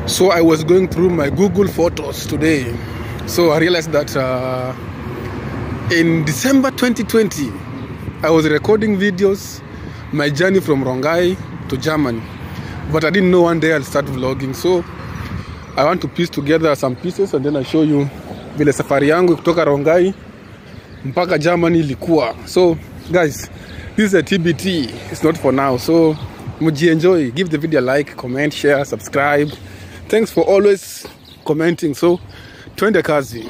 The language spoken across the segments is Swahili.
So I was going through my Google Photos today. So I realized that in December 2020, I was recording videos, my journey from Rongai to Germany. But I didn't know one day I'll start vlogging. So I want to piece together some pieces and then I'll show you vile safari yangu kutoka Rongai mpaka Germany ilikuwa. So guys, this is a TBT. It's not for now. So muji enjoy. Give the video a like, comment, share, subscribe. Thanks for always commenting. So twende kazi.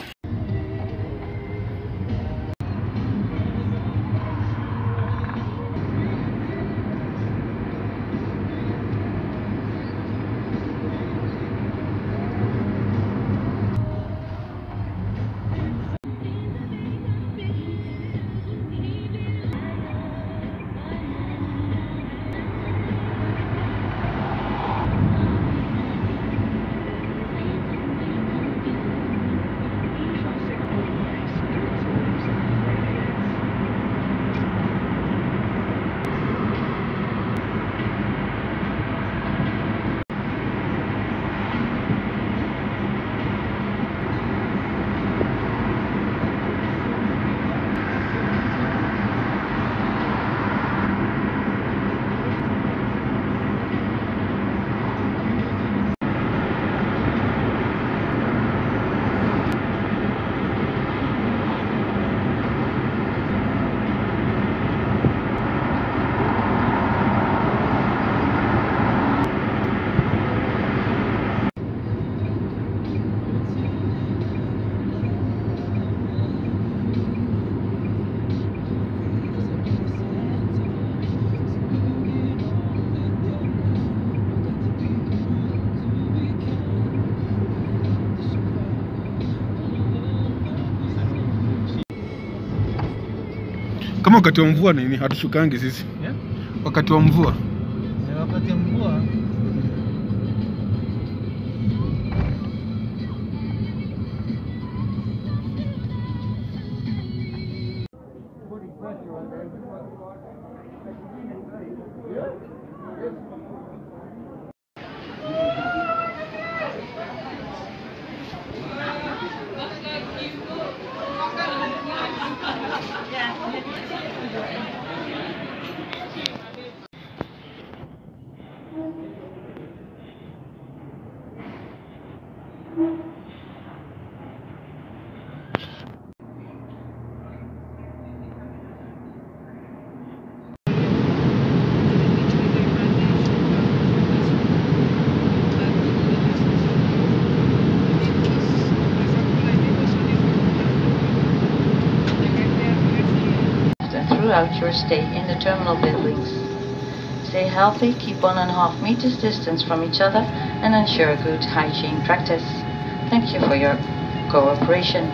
Kama wakati wa mvua nini hatushukangi sisi? Yeah? Wakati wa mvua. Wakati wa mvua. Throughout your stay in the terminal buildings. Stay healthy, keep 1.5 meters distance from each other and ensure good hygiene practice. Thank you for your cooperation.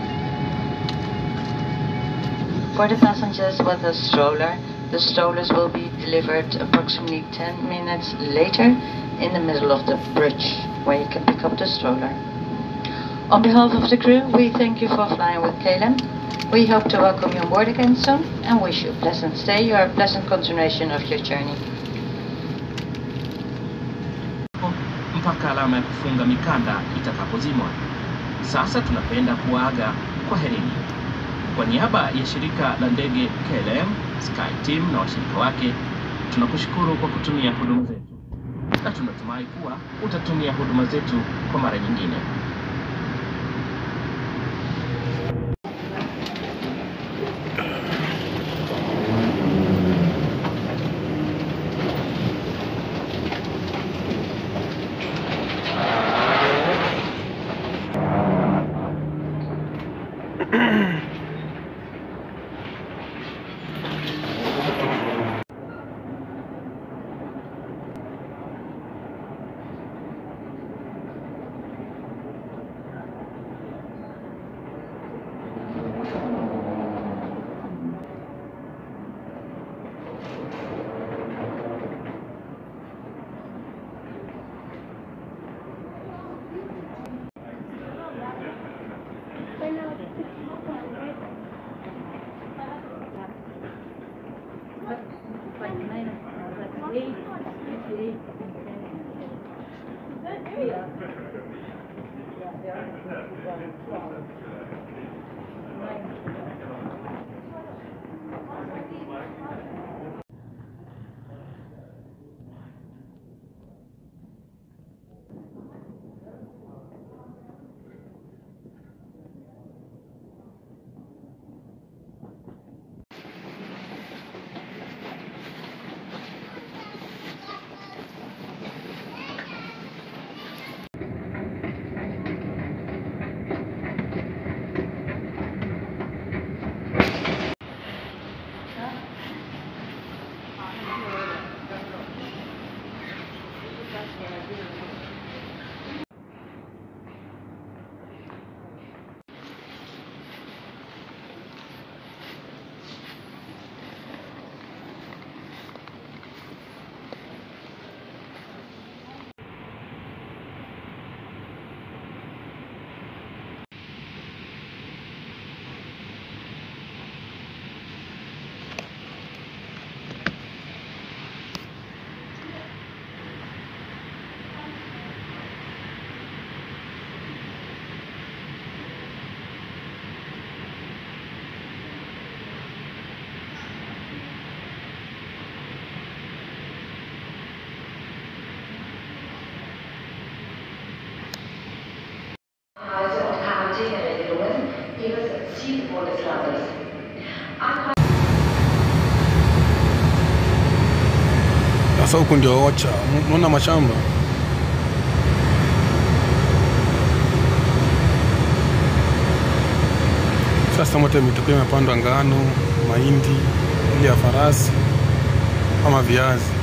For the passengers with a stroller, the strollers will be delivered approximately 10 minutes later in the middle of the bridge where you can pick up the stroller. On behalf of the crew, we thank you for flying with KLM. We hope to welcome you on board again soon and wish you a pleasant stay or a pleasant continuation of your journey. Mpaka alama ya kufunga mikanda itakapozimwa. Sasa tunapenda kuaga kwa herini. Kwa niaba ya shirika la ndege KLM, SkyTeam na washirika wake, tunakushukuru kwa kutumia huduma zetu. Na tunatumai kuwa utatumia huduma zetu kwa mara nyingine. und Quarantäneregelungen ihres Zielbundeslandes. Sasa huku ndio Ocha, unaona mashamba. Sasa mote mitoko imepandwa ngano, mahindi, ili ya farasi ama viazi.